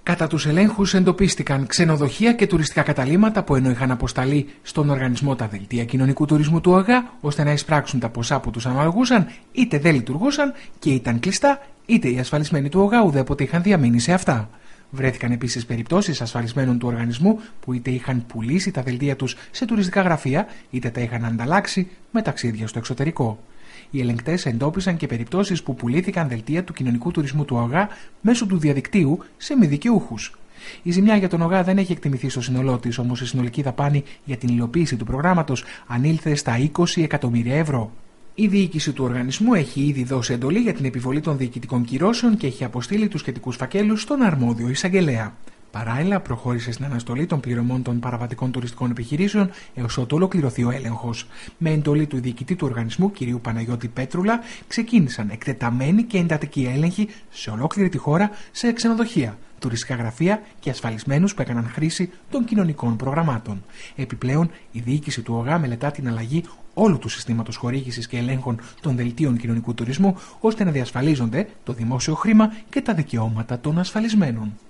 Κατά τους ελέγχους εντοπίστηκαν ξενοδοχεία και τουριστικά καταλύματα που ενώ είχαν αποσταλεί στον οργανισμό τα δελτία κοινωνικού τουρισμού του ΟΓΑ ώστε να εισπράξουν τα ποσά που τους αναλογούσαν, είτε δεν λειτουργούσαν και ήταν κλειστά, είτε οι ασφαλισμένοι του ΟΓΑ ουδέποτε είχαν διαμείνει σε αυτά. Βρέθηκαν επίσης περιπτώσεις ασφαλισμένων του οργανισμού που είτε είχαν πουλήσει τα δελτία τους σε τουριστικά γραφεία, είτε τα είχαν ανταλλάξει με ταξίδια στο εξωτερικό. Οι ελεγκτές εντόπισαν και περιπτώσεις που πουλήθηκαν δελτία του κοινωνικού τουρισμού του ΟΓΑ μέσω του διαδικτύου σε μη δικαιούχους. Η ζημιά για τον ΟΓΑ δεν έχει εκτιμηθεί στο σύνολό της, όμως η συνολική δαπάνη για την υλοποίηση του προγράμματος ανήλθε στα 20 εκατομμύρια ευρώ. Η διοίκηση του οργανισμού έχει ήδη δώσει εντολή για την επιβολή των διοικητικών κυρώσεων και έχει αποστείλει τους σχετικούς φακέλους στον αρμόδιο εισαγγελέα. Παράλληλα, προχώρησε στην αναστολή των πληρωμών των παραβατικών τουριστικών επιχειρήσεων έως ότου ολοκληρωθεί ο έλεγχος. Με εντολή του διοικητή του οργανισμού, κ. Παναγιώτη Πέτρουλα, ξεκίνησαν εκτεταμένοι και εντατικοί έλεγχοι σε ολόκληρη τη χώρα σε ξενοδοχεία, τουριστικά γραφεία και ασφαλισμένους που έκαναν χρήση των κοινωνικών προγραμμάτων. Επιπλέον, η διοίκηση του ΟΓΑ μελετά την αλλαγή όλου του συστήματος χορήγησης και ελέγχων των δελτίων κοινωνικού τουρισμού, ώστε να διασφαλίζονται το δημόσιο χρήμα και τα δικαιώματα των ασφαλισμένων.